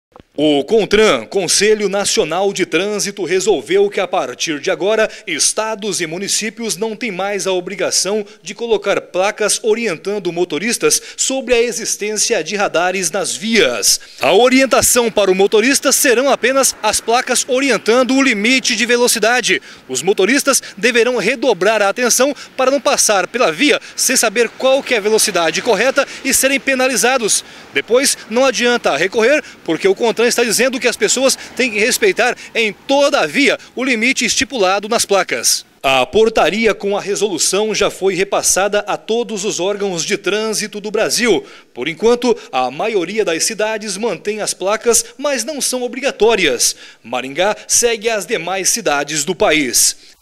O CONTRAN, Conselho Nacional de Trânsito, resolveu que a partir de agora, estados e municípios não têm mais a obrigação de colocar placas orientando motoristas sobre a existência de radares nas vias. A orientação para o motorista serão apenas as placas orientando o limite de velocidade. Os motoristas deverão redobrar a atenção para não passar pela via sem saber qual que é a velocidade correta e serem penalizados. Depois, não adianta recorrer, porque o CONTRAN está dizendo que as pessoas têm que respeitar em toda a via o limite estipulado nas placas. A portaria com a resolução já foi repassada a todos os órgãos de trânsito do Brasil. Por enquanto, a maioria das cidades mantém as placas, mas não são obrigatórias. Maringá segue as demais cidades do país.